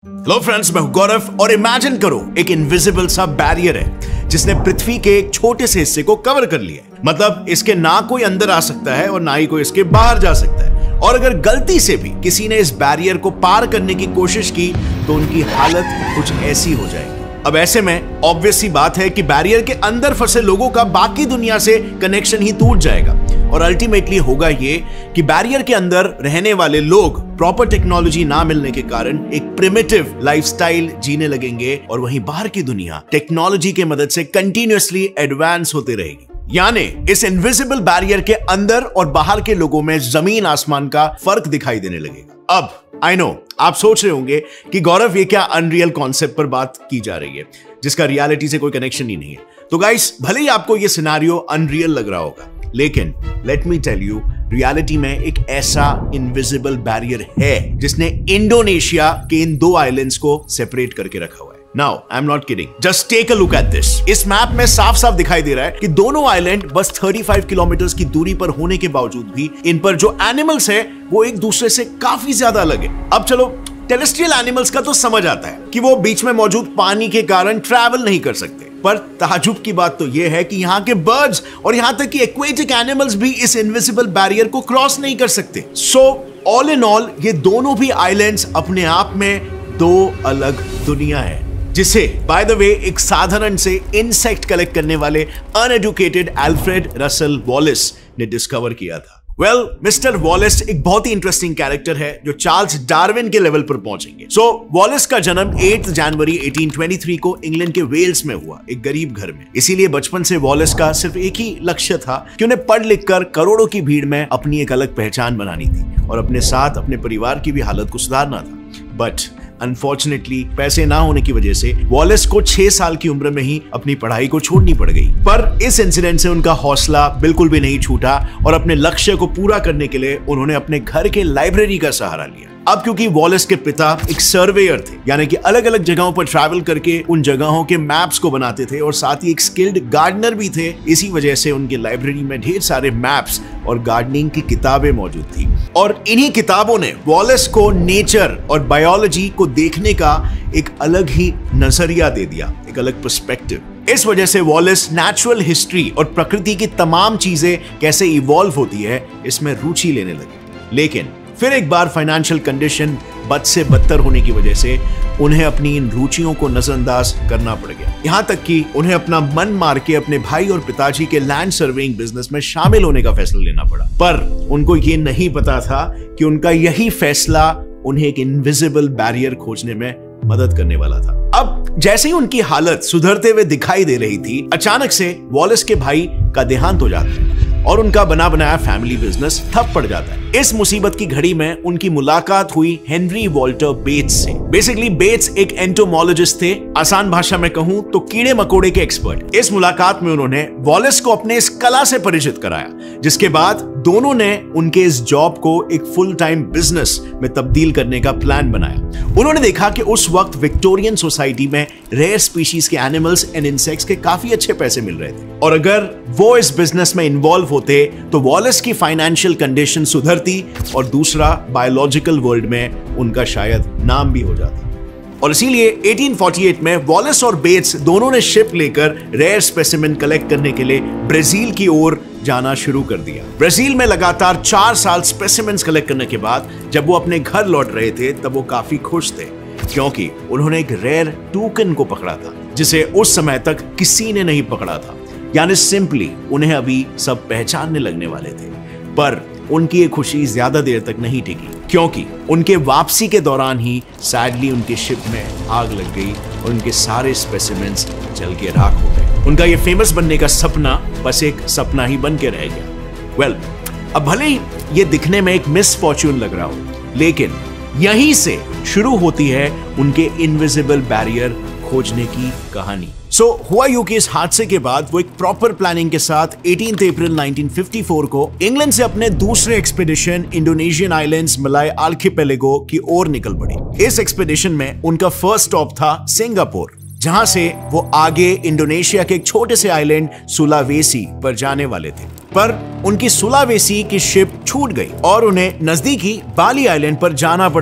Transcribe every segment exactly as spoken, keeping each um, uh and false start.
Hello friends, मैं हूं गौरव और इमेजिन करो एक इनविजिबल सा बैरियर है जिसने पृथ्वी के एक छोटे से हिस्से को कवर कर लिया है। मतलब इसके ना कोई अंदर आ सकता है और ना ही कोई इसके बाहर जा सकता है। और अगर गलती से भी किसी ने इस बैरियर को पार करने की कोशिश की तो उनकी हालत कुछ ऐसी हो जाएगी। अब ऐसे में ऑब्वियस सी बात है कि बैरियर के अंदर फंसे लोगों का बाकी दुनिया से कनेक्शन ही टूट जाएगा और अल्टीमेटली होगा ये कि बैरियर के अंदर रहने वाले लोग प्रॉपर टेक्नोलॉजी ना मिलने के कारण एक प्रिमिटिव लाइफस्टाइल जीने लगेंगे और वहीं बाहर की दुनिया टेक्नोलॉजी के मदद से कंटिन्यूअसली एडवांस होती रहेगी। यानी इस इनविजिबल बैरियर के अंदर और बाहर के लोगों में जमीन आसमान का फर्क दिखाई देने लगेगा। अब आई नो आप सोच रहे होंगे कि गौरव ये क्या अनरियल कॉन्सेप्ट पर बात की जा रही है जिसका रियलिटी से कोई कनेक्शन ही नहीं है। तो गाइस, भले ही आपको ये सिनेरियो अनरियल लग रहा होगा, लेकिन let me tell you, reality में एक ऐसा इनविजिबल बैरियर है जिसने इंडोनेशिया के इन दो आइलैंड्स को सेपरेट करके रखा हुआ है। Now I am not kidding, just take a look at this. इस मैप में साफ साफ दिखाई दे रहा है कि दोनों आइलैंड बस पैंतीस किलोमीटर की दूरी पर होने के बावजूद भी इन पर जो एनिमल्स है वो एक दूसरे से काफी ज्यादा अलग है। अब चलो, टेरेस्ट्रियल एनिमल्स का तो समझ आता है कि वो बीच में मौजूद पानी के कारण ट्रैवल नहीं कर सकते, पर ताजुब की बात तो यह है कि यहाँ के बर्ड्स और यहाँ तक कि एक्वेटिक एनिमल्स भी इस इनविजिबल बैरियर को क्रॉस नहीं कर सकते। सो ऑल इन ऑल ये दोनों भी आइलैंड्स अपने आप में दो अलग दुनिया है, जिसे बाय द वे एक साधारण से इंसेक्ट कलेक्ट करने वाले अनएडुकेटेड अल्फ्रेड रसल वॉलिस ने डिस्कवर किया था। वेल, मिस्टर वॉलिस एक बहुत ही इंटरेस्टिंग कैरेक्टर है जो चार्ल्स डार्विन के लेवल पर पहुंचेंगे। सो so, वॉलिस का जन्म आठ जनवरी अठारह सौ तेईस को इंग्लैंड के वेल्स में हुआ, एक गरीब घर में। इसीलिए बचपन से वॉलिस का सिर्फ एक ही लक्ष्य था कि उन्हें पढ़ लिख कर करोड़ों की भीड़ में अपनी एक अलग पहचान बनानी थी और अपने साथ अपने परिवार की भी हालत को सुधारना था। बट अनफॉर्चुनेटली पैसे ना होने की वजह से वॉलिस को छह साल की उम्र में ही अपनी पढ़ाई को छोड़नी पड़ गई। पर इस इंसिडेंट से उनका हौसला बिल्कुल भी नहीं छूटा और अपने लक्ष्य को पूरा करने के लिए उन्होंने अपने घर के लाइब्रेरी का सहारा लिया। अब क्योंकि वॉलिस के पिता एक सर्वेयर थे, यानी कि अलग अलग जगहों पर ट्रैवल करके उन जगहों के मैप्स को बनाते थे और साथ ही एक स्किल्ड गार्डनर भी थे, इसी वजह से उनकी लाइब्रेरी में ढेर सारे मैप्स और गार्डनिंग की किताबें मौजूद थी। और इन्हीं किताबों ने वॉलिस को नेचर और बायोलॉजी को देखने का एक अलग ही नजरिया दे दिया, एक अलग पर्सपेक्टिव। इस वजह से वॉलिस नेचुरल हिस्ट्री और प्रकृति की तमाम चीजें कैसे इवॉल्व होती है इसमें रुचि लेने लगे। लेकिन फिर एक बार फाइनेंशियल कंडीशन बद से बदतर होने की वजह से उन्हें अपनी इन रुचियों को नजरअंदाज करना पड़ गया। यहाँ तक कि उन्हें अपना मन मार के अपने भाई और पिताजी के लैंड सर्वेइंग बिजनेस में शामिल होने का फैसला लेना पड़ा। पर उनको ये नहीं पता था कि उनका यही फैसला उन्हें एक इनविजिबल बैरियर खोजने में मदद करने वाला था। अब जैसे ही उनकी हालत सुधरते हुए दिखाई दे रही थी, अचानक से वॉलिस के भाई का देहांत हो जाता है और उनका बना बनाया फैमिली बिजनेस ठप पड़ जाता है। इस मुसीबत की घड़ी में उनकी मुलाकात हुई हेनरी वॉल्टर बेट्स से। बेसिकली बेट्स एक एंटोमोलॉजिस्ट थे, आसान भाषा में कहूं तो कीड़े मकोड़े के एक्सपर्ट। इस मुलाकात में उन्होंने वॉलिस को अपने इस कला से परिचित कराया, जिसके बाद दोनों ने उनके इस जॉब को एक फुल टाइम बिजनेस में तब्दील करने का प्लान बनाया। उन्होंने देखा कि उस वक्त विक्टोरियन सोसाइटी में रेयर स्पीशीज के एनिमल्स एंड इंसेक्ट्स के काफी अच्छे पैसे मिल रहे थे और अगर वो इस बिजनेस में इन्वॉल्व होते तो वॉलिस की फाइनेंशियल कंडीशन सुधरती और दूसरा बायोलॉजिकल वर्ल्ड में उनका शायद नाम भी हो जाता। और इसीलिए अठारह सौ अड़तालीस में वॉलिस और बेट्स दोनों ने शिप लेकर रेयर स्पेसिमेन कलेक्ट करने के लिए ब्राजील की ओर जाना शुरू कर दिया। ब्राजील में लगातार चार साल स्पेसिमेन्स कलेक्ट करने के बाद जब वो अपने घर लौट रहे थे तब वो काफी खुश थे, क्योंकि उन्होंने एक रेयर टूकन को पकड़ा था जिसे उस समय तक किसी ने नहीं पकड़ा था। यानी सिंपली उन्हें अभी सब पहचानने लगने वाले थे। पर उनकी ये खुशी ज्यादा देर तक नहीं टिकी, क्योंकि उनके वापसी के दौरान ही सैडली उनके शिप में आग लग गई और उनके सारे स्पेसिमेंस जल के राख हो गए। उनका ये फेमस बनने का सपना बस एक सपना ही बन के रह गया। वेल, अब भले ही ये दिखने में एक मिस फॉर्च्यून लग रहा हो, लेकिन यहीं से शुरू होती है उनके इनविजिबल बैरियर खोजने की कहानी। सो so, हुआ यूं कि इस हादसे के बाद वो एक प्रॉपर प्लानिंग के साथ अठारह अप्रैल उन्नीस सौ चौवन को इंग्लैंड से अपने दूसरे expedition Indonesian islands Malay archipelago की ओर निकल पड़े। इस एक्सपीडिशन में उनका फर्स्ट स्टॉप था सिंगापुर, जहां से वो आगे इंडोनेशिया के एक छोटे से आइलैंड सुलावेसी पर जाने वाले थे। पर उनकी सुलावेसी की शिप छूट गई और उन्हें नजदीकी बाली आइलैंड पर जाना पड़ गया।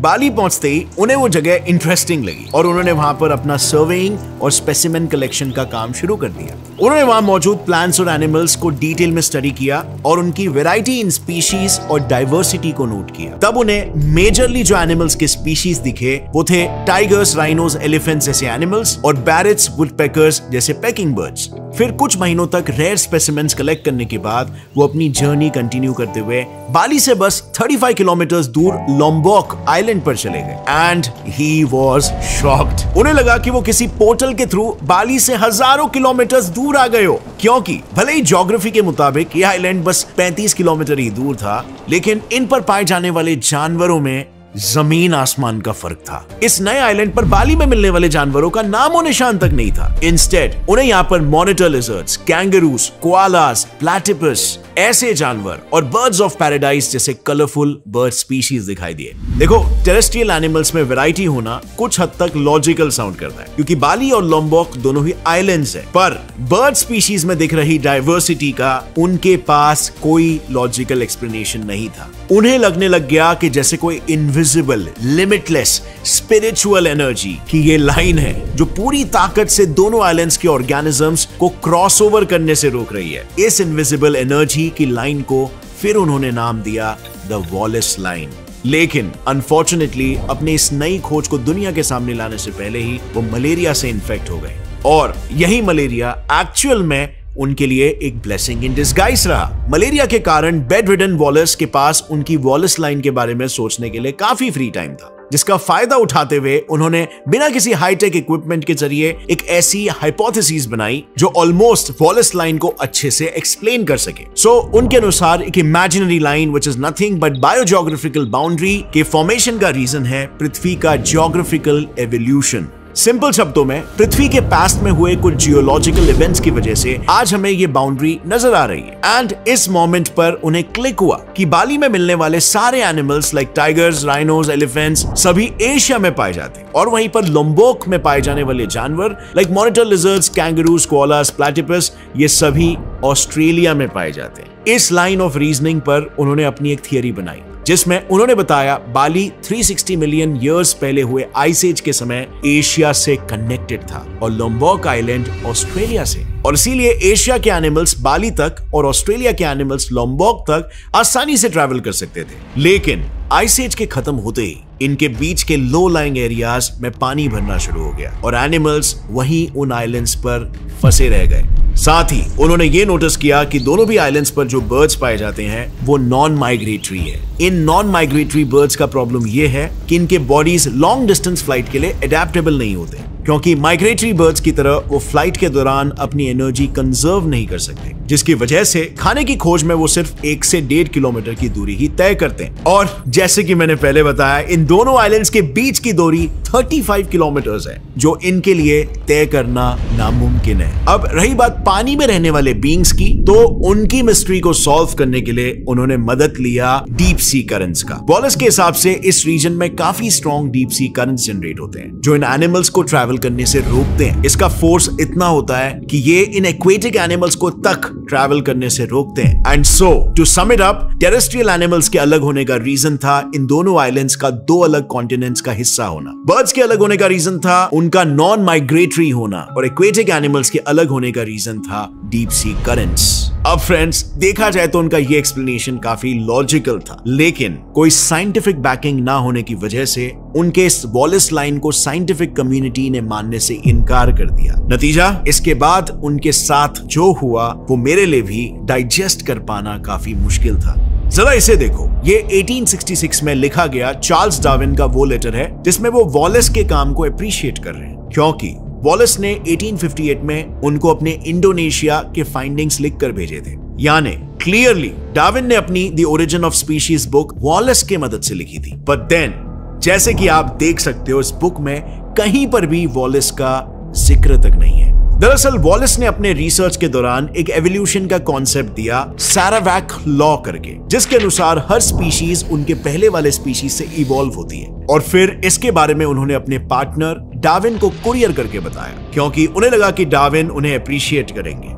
बाली पहुंचते ही उन्हें वो जगह इंटरेस्टिंग लगी और उन्होंने वहां पर अपना सर्वेइंग और स्पेसिमेन कलेक्शन का काम शुरू कर दिया। उन्होंने वहां मौजूद प्लांट्स और एनिमल्स को डिटेल में स्टडी किया और उनकी वैरायटी इन स्पीशीज और डाइवर्सिटी को नोट किया। तब उन्हें मेजरली जो एनिमल्स के स्पीशीज दिखे वो थे टाइगर्स, राइनोस, एलिफेंट्स जैसे एनिमल्स और बैरेट्स, वुडपेकर्स जैसे पेकिंग बर्ड्स। फिर कुछ महीनों तक रेयर स्पेसिमेंस कलेक्ट करने के बाद वो अपनी जर्नी कंटिन्यू करते हुए बाली से बस पैंतीस किलोमीटर दूर लोम्बोक आइलैंड पर चले गए। And he was shocked. उन्हें लगा कि वो किसी पोर्टल के थ्रू बाली से हजारों किलोमीटर दूर आ गए हो, क्योंकि भले ही ज्योग्राफी के मुताबिक ये आइलैंड बस पैंतीस किलोमीटर ही दूर था, लेकिन इन पर पाए जाने वाले जानवरों में जमीन आसमान का फर्क था। इस नए आइलैंड पर बाली में मिलने वाले जानवरों का नामो निशान तक नहीं था। इंस्टेड उन्हें यहाँ पर monitor lizards, kangaroos, koalas, platypus ऐसे जानवर और बर्ड्स ऑफ पैराडाइज जैसे कलरफुल बर्ड स्पीशीज दिखाई दिए। देखो, टेरेस्ट्रियल एनिमल्स में वैरायटी होना कुछ हद तक लॉजिकल साउंड करता है, क्योंकि बाली और लोम्बोक दोनों ही आइलैंड्स हैं। पर बर्ड स्पीशीज में दिख रही डाइवर्सिटी का उनके पास कोई लॉजिकल एक्सप्लेनेशन नहीं था। उन्हें लगने लग गया कि जैसे कोई इनविजिबल, लिमिटलेस, स्पिरिचुअल एनर्जी की ये लाइन है जो पूरी ताकत से दोनों आइलैंड्स के ऑर्गेनिजम्स को क्रॉसओवर करने से रोक रही है। इस इनविजिबल एनर्जी की लाइन को फिर उन्होंने नाम दिया द वॉलेस लाइन। लेकिन अनफॉर्चुनेटली अपने इस नई खोज को दुनिया के सामने लाने से पहले ही वो मलेरिया से इन्फेक्ट हो गए, और यही मलेरिया एक्चुअल में उनके लिए एक ब्लेसिंग इन डिस्गाइज रहा। मलेरिया के कारण बेड रिडन वॉलेस के पास उनकी वॉलेस लाइन के बारे में सोचने के लिए काफी फ्री टाइम था, जिसका फायदा उठाते हुए उन्होंने बिना किसी हाईटेक इक्विपमेंट के जरिए एक ऐसी हाइपोथेसिस बनाई जो ऑलमोस्ट वॉलेस लाइन को अच्छे से एक्सप्लेन कर सके। सो so, उनके अनुसार एक imaginary line which is nothing but biogeographical boundary के फॉर्मेशन का रीजन है पृथ्वी का जियोग्राफिकल एवोल्यूशन। सिंपल शब्दों में, पृथ्वी के पास्ट में हुए कुछ जियोलॉजिकल इवेंट्स की वजह से आज हमें ये बाउंड्री नजर आ रही है। एंड इस मोमेंट पर उन्हें क्लिक हुआ कि बाली में मिलने वाले सारे animals like tigers, rhinos, elephants सभी एशिया में पाए जाते हैं, और वहीं पर लोम्बोक में पाए जाने वाले जानवर like monitor lizards, kangaroos, koalas, platypus ये सभी ऑस्ट्रेलिया में पाए जाते हैं। इस लाइन ऑफ रीजनिंग पर उन्होंने अपनी एक थियरी बनाई, जिसमें उन्होंने बताया बाली तीन सौ साठ मिलियन इयर्स पहले हुए आइस एज के समय एशिया से कनेक्टेड था और लोम्बोक आइलैंड ऑस्ट्रेलिया से, और इसीलिए एशिया के एनिमल्स बाली तक और ऑस्ट्रेलिया के एनिमल्स लोम्बोक तक आसानी से ट्रैवल कर सकते थे। लेकिन आइस एज के खत्म होते ही इनके बीच के लो लाइंग एरियाज में पानी भरना शुरू हो गया और एनिमल्स वहीं उन आइलैंड्स पर फंसे रह गए। साथ ही उन्होंने ये नोटिस किया कि दोनों भी आइलैंड्स पर जो बर्ड्स पाए जाते हैं वो नॉन माइग्रेटरी है। इन नॉन माइग्रेटरी बर्ड्स का प्रॉब्लम ये है कि इनके बॉडीज लॉन्ग डिस्टेंस फ्लाइट के लिए एडेप्टेबल नहीं होते, क्योंकि माइग्रेटरी बर्ड्स की तरह वो फ्लाइट के दौरान अपनी एनर्जी कंजर्व नहीं कर सकते, जिसकी वजह से खाने की खोज में वो सिर्फ एक से डेढ़ किलोमीटर की दूरी ही तय करते हैं। और जैसे कि मैंने पहले बताया, इन दोनों आइलैंड्स के बीच की दूरी पैंतीस किलोमीटर है, जो इनके लिए तय करना नामुमकिन है। अब रही बात पानी में रहने वाले बीइंग्स की, तो उनकी मिस्ट्री को सॉल्व करने के लिए उन्होंने मदद लिया डीप सी करंट्स का। वॉलेस के हिसाब से इस रीजन में काफी strong deep sea currents generate होते हैं, जो इन एनिमल्स को ट्रैवल करने से रोकते हैं। इसका फोर्स इतना होता है कि ये इन एक्वेटिक एनिमल्स को तक ट्रैवल करने से रोकते हैं। And so to sum it up, terrestrial animals के अलग होने का रीजन था इन दोनों आइलैंड्स का दो अलग कॉन्टिनेंट्स का हिस्सा होना। बर्ड्स के अलग होने का रीजन था उनका नॉन माइग्रेटरी होना, और एक्वेटिक एनिमल्स के अलग होने का रीजन था डीप सी करंट्स। अब फ्रेंड्स, देखा जाए तो उनका ये एक्सप्लेनेशन काफी लॉजिकल था, लेकिन कोई साइंटिफिक बैकिंग ना होने की वजह से उनके इस वॉलेस लाइन को साइंटिफिक कम्युनिटी ने मानने से इनकार कर दिया। नतीजा, इसके बाद उनके साथ जो हुआ वो मेरे लिए भी डाइजेस्ट कर पाना काफी मुश्किल था। जरा इसे देखो, ये अठारह सौ छियासठ में लिखा गया चार्ल्स डार्विन का वो लेटर है जिसमें वो वॉलेस के काम को अप्रिशिएट कर रहे हैं, क्योंकि वॉलेस ने अठारह सौ अट्ठावन में उनको अपने इंडोनेशिया के फाइंडिंग्स लिखकर भेजे थे। यानी क्लियरली डार्विन ने अपनी the origin of species book Wallace के मदद से लिखी थी। बट देन, जैसे कि आप देख सकते हो, इस बुक में कहीं पर भी वॉलेस का जिक्र तक नहीं है। दरअसल वॉलेस ने अपने रिसर्च के दौरान एक एवोल्यूशन का कॉन्सेप्ट दिया सारावैक लॉ करके, जिसके अनुसार हर स्पीशीज उनके पहले वाले स्पीशीज से इवॉल्व होती है। और फिर इसके बारे में उन्होंने अपने पार्टनर डार्विन को कुरियर करके बताया, क्योंकि उन्हें लगा कि डार्विन उन्हें अप्रिशिएट करेंगे।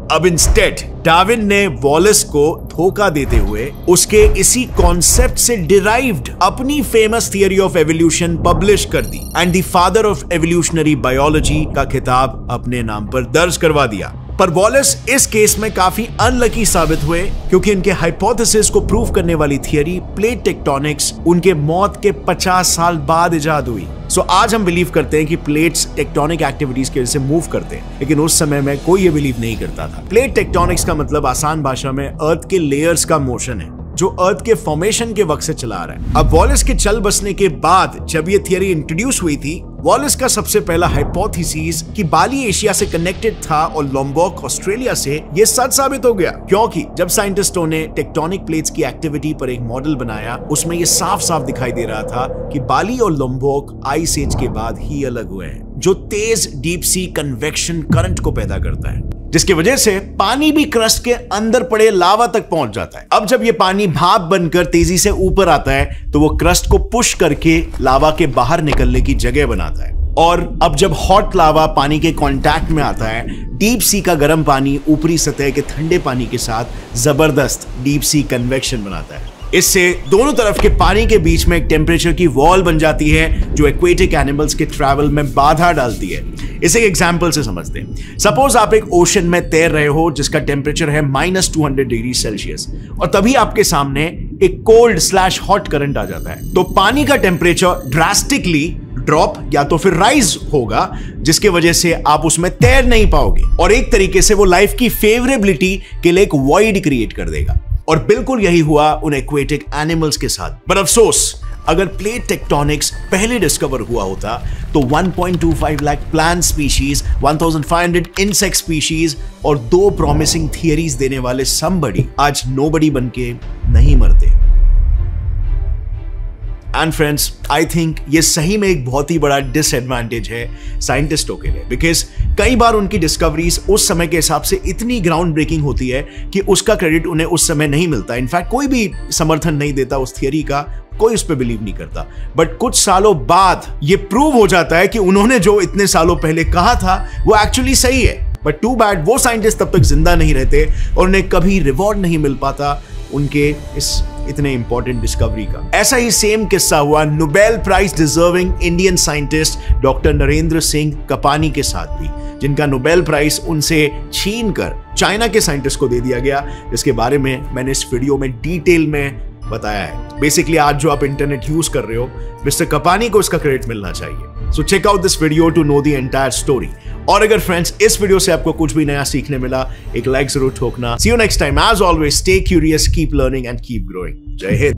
अब इंस्टेड डार्विन ने वॉलेस को धोखा देते हुए उसके इसी कॉन्सेप्ट से डिराइव्ड अपनी famous theory of evolution publish कर दी and the father of evolutionary biology का खिताब अपने नाम पर दर्ज करवा दिया। पर वॉलेस इस केस में काफी अनलकी साबित हुए क्योंकि इनके हाइपोथेसिस को प्रूव करने वाली थियरी प्लेट टेक्टोनिक्स उनके मौत के पचास साल बाद इजाद हुई। सो so, आज हम बिलीव करते हैं कि प्लेट्स टेक्टोनिक एक्टिविटीज की वजह से मूव करते हैं, लेकिन उस समय में कोई ये बिलीव नहीं करता था। प्लेट टेक्टोनिक्स का मतलब आसान भाषा में अर्थ के लेयर्स का मोशन है जो अर्थ के फॉर्मेशन के वक्त से चला आ रहा है। अब वॉलेस के चल बसने के बाद जब ये थियरी इंट्रोड्यूस हुई थी, वॉलेस का सबसे पहला हाइपोथेसिस कि बाली एशिया से कनेक्टेड था और लोम्बोक ऑस्ट्रेलिया से, ये सच साबित हो गया क्योंकि जब साइंटिस्टों ने टेक्टोनिक प्लेट्स की एक्टिविटी पर एक मॉडल बनाया उसमें ये साफ साफ दिखाई दे रहा था कि बाली और लोम्बोक आइस एज के बाद ही अलग हुए हैं, जो तेज डीप सी कन्वेक्शन करंट को पैदा करता है, जिसकी वजह से पानी भी क्रस्ट के अंदर पड़े लावा तक पहुंच जाता है। अब जब ये पानी भाप बनकर तेजी से ऊपर आता है तो वो क्रस्ट को पुश करके लावा के बाहर निकलने की जगह बनाता है। और अब जब हॉट लावा पानी के कांटेक्ट में आता है, डीप सी का गर्म पानी ऊपरी सतह के ठंडे पानी के साथ जबरदस्त डीप सी कन्वेक्शन बनाता है। इससे दोनों तरफ के पानी के बीच में एक टेम्परेचर की वॉल बन जाती है जो एक्वेटिक एनिमल्स के ट्रैवल में बाधा डालती है। इसे एक एग्जांपल से समझते हैं। सपोज आप एक ओशन में तैर रहे हो जिसका टेम्परेचर है minus two hundred degree Celsius और तभी आपके सामने एक कोल्ड स्लैश हॉट करंट आ जाता है, तो पानी का टेम्परेचर ड्रास्टिकली ड्रॉप या तो फिर राइज होगा, जिसके वजह से आप उसमें तैर नहीं पाओगे और एक तरीके से वो लाइफ की फेवरेबिलिटी के लिए एक वॉइड क्रिएट कर देगा। और बिल्कुल यही हुआ उन एक्वेटिक एनिमल्स के साथ। पर अफसोस, अगर प्लेट टेक्टोनिक्स पहले डिस्कवर हुआ होता तो one point two five lakh plant species, one thousand five hundred insect species और दो प्रॉमिसिंग थियरीज देने वाले समबडी आज नोबडी बनके नहीं मरते। एंड फ्रेंड्स, आई थिंक ये सही में एक बहुत ही बड़ा डिसएडवांटेज है साइंटिस्टों के लिए, बिकॉज कई बार उनकी डिस्कवरीज उस समय के हिसाब से इतनी ग्राउंड ब्रेकिंग होती है कि उसका क्रेडिट उन्हें उस समय नहीं मिलता। इनफैक्ट कोई भी समर्थन नहीं देता उस थियरी का, कोई उस पर बिलीव नहीं करता। बट कुछ सालों बाद ये प्रूव हो जाता है कि उन्होंने जो इतने सालों पहले कहा था वो एक्चुअली सही है। बट टू बैड, वो साइंटिस्ट तब तक जिंदा नहीं रहते और उन्हें कभी रिवॉर्ड नहीं मिल पाता उनके इस इतने इंपॉर्टेंट डिस्कवरी का। ऐसा ही सेम किस्सा हुआ Nobel prize deserving Indian scientist doctor Narendra Singh Kapany के साथ भी, जिनका नोबेल प्राइज उनसे छीन कर चाइना के साइंटिस्ट को दे दिया गया, जिसके बारे में मैंने इस वीडियो में डिटेल में बताया है। बेसिकली आज जो आप इंटरनेट यूज कर रहे हो, मिस्टर कपानी को इसका क्रेडिट मिलना चाहिए। So check out this video to know the entire story. और अगर फ्रेंड्स इस वीडियो से आपको कुछ भी नया सीखने मिला, एक लाइक जरूर ठोकना। See you next time. As always, stay curious, keep learning and keep growing. जय हिंद।